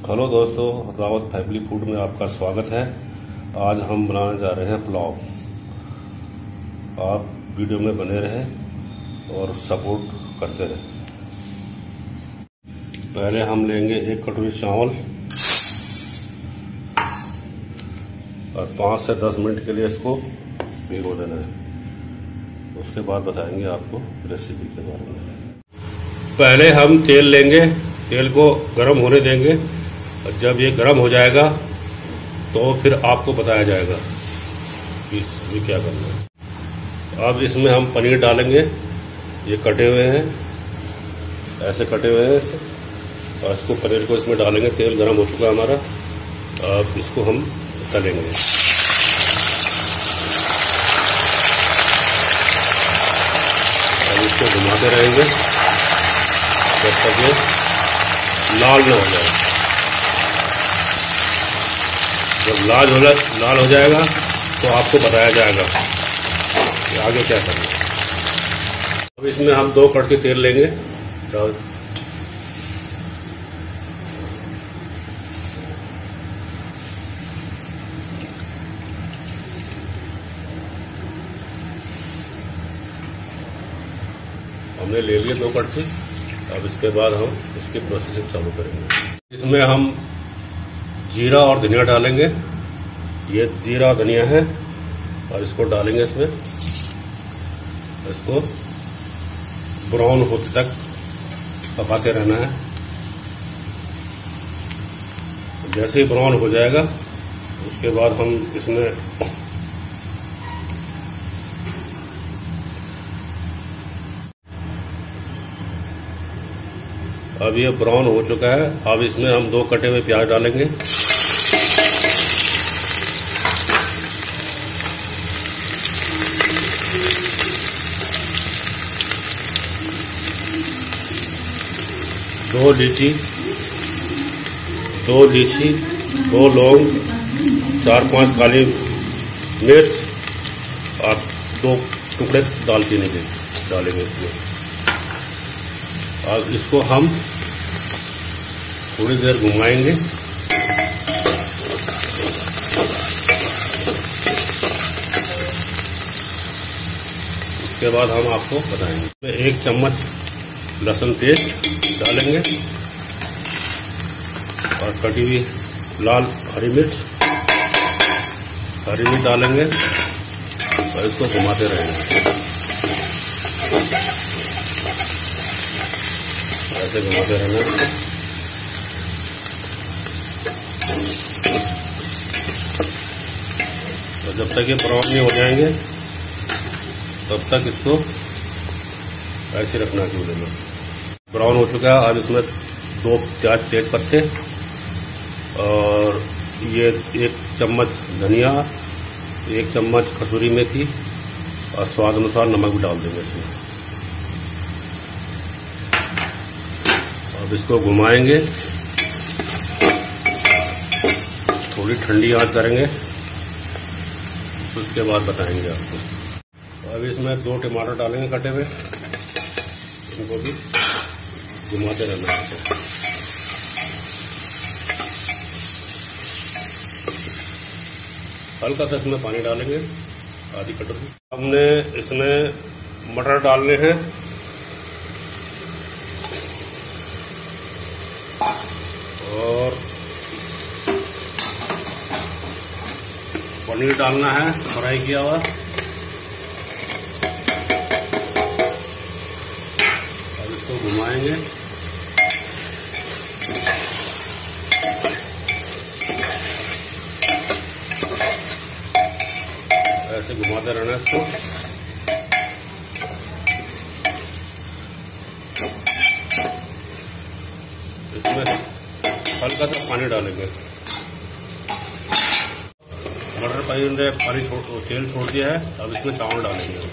Hello दोस्तों, Rawat family food में आपका स्वागत है। आज हम बनाने जा रहे हैं पुलाव। आप वीडियो में बने रहें और सपोर्ट करते रहें। पहले हम लेंगे 1 कटोरी चावल और 5 से 10 मिनट के लिए इसको भिगो देना है। उसके बाद बताएंगे आपको रेसिपी के बारे में। पहले हम तेल लेंगे, तेल को गर्म होने देंगे। जब ये गर्म हो जाएगा तो फिर आपको बताया जाएगा कि इसमें क्या करना है। अब इसमें हम पनीर डालेंगे। ये कटे हुए हैं, ऐसे कटे हुए हैं ऐसे, और इसको पनीर को इसमें डालेंगे। तेल गर्म हो चुका है हमारा। अब इसको हम तलेंगे। अब इसको घुमाते रहेंगे जब तक ये लाल न हो जाए। जब लाल हो जाएगा तो आपको बताया जाएगा कि आगे क्या करना है। अब इसमें हम 2 कड़छी तेल लेंगे। हमने ले लिए 2 कड़छी। अब इसके बाद हम इसकी प्रोसेसिंग चालू करेंगे। इसमें हम जीरा और धनिया डालेंगे। ये जीरा और धनिया है और इसको डालेंगे इसमें। इसको ब्राउन होने तक पकाते रहना है। जैसे ही ब्राउन हो जाएगा उसके बाद हम इसमें अब ये ब्राउन हो चुका है। अब इसमें हम 2 कटे हुए प्याज डालेंगे। दो लीची, 2 लौंग, 4-5 काली मिर्च और 2 टुकड़े दालचीनी के डालेंगे इसमें। अब इसको हम थोड़ी देर घुमाएंगे। उसके बाद हम आपको बताएंगे। 1 चम्मच लहसुन पेस्ट डालेंगे और कटी हुई लाल हरी मिर्च डालेंगे और इसको घुमाते रहेंगे। ऐसे घुमाते रहना। तो जब तक ये ब्राउन नहीं हो जाएंगे तब तक इसको ऐसे रखना चूल्हे में। ब्राउन हो चुका है। अब इसमें 2 प्याज तेज पत्ते और ये 1 चम्मच धनिया, 1 चम्मच कसूरी मेथी और स्वाद अनुसार नमक भी डाल देंगे इसमें। अब इसको घुमाएंगे, थोड़ी ठंडी आंच करेंगे। उसके बाद बताएंगे आपको। अब इसमें 2 टमाटर डालेंगे कटे हुए। इनको भी घुमाते रहना है। हल्का सा इसमें पानी डालेंगे, आधी कटोरी। हमने इसमें मटर डालने हैं और पनीर डालना है फ्राई किया हुआ। अब इसको घुमाएंगे। ऐसे घुमाते रहना इसको। इसमें हल्का सा पानी डालेंगे। मटर पनीर ने तेल छोड़ दिया है। अब इसमें चावल डालेंगे।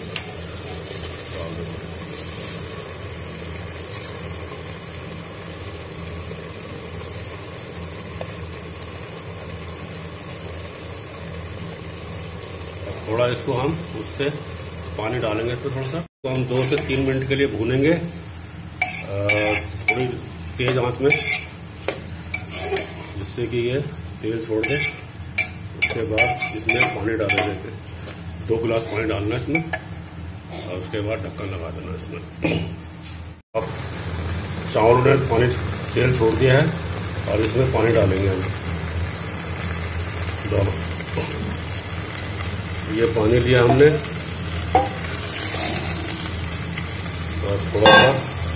थोड़ा इसको हम उससे पानी डालेंगे इसमें थोड़ा सा। तो हम 2 से 3 मिनट के लिए भूनेंगे थोड़ी तेज आंच में। जिससे कि ये तेल छोड़ दे। उसके बाद इसमें पानी डालेंगे, 2 गिलास पानी डालना है इसमें, और उसके बाद ढक्कन लगा देना इसमें। अब चावल ने पानी तेल छोड़ दिया है और इसमें पानी डालेंगे हम। डालो, ये पानी लिया हमने और थोड़ा सा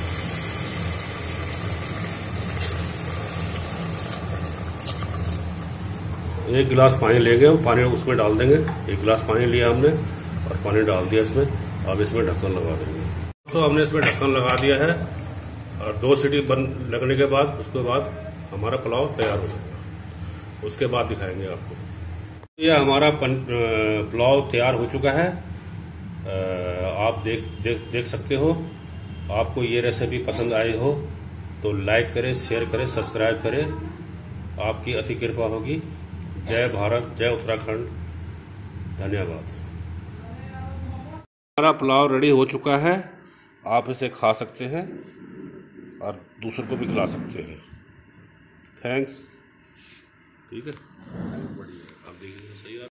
एक गिलास पानी लेंगे, पानी उसमें डाल देंगे। 1 गिलास पानी लिया हमने और पानी डाल दिया इसमें। अब इसमें ढक्कन लगा देंगे। तो हमने इसमें ढक्कन लगा दिया है और 2 सीटी लगने के बाद उसके बाद हमारा पुलाव तैयार हो जाएगा। उसके बाद दिखाएंगे आपको। ये हमारा पुलाव तैयार हो चुका है। आप देख सकते हो। आपको ये रेसिपी पसंद आई हो तो लाइक करें, शेयर करें, सब्सक्राइब करें। आपकी अति कृपा होगी। जय भारत, जय उत्तराखंड। धन्यवाद। हमारा पुलाव रेडी हो चुका है। आप इसे खा सकते हैं और दूसरों को भी खिला सकते हैं। थैंक्स। ठीक है, बढ़िया। आप देखिए सही है।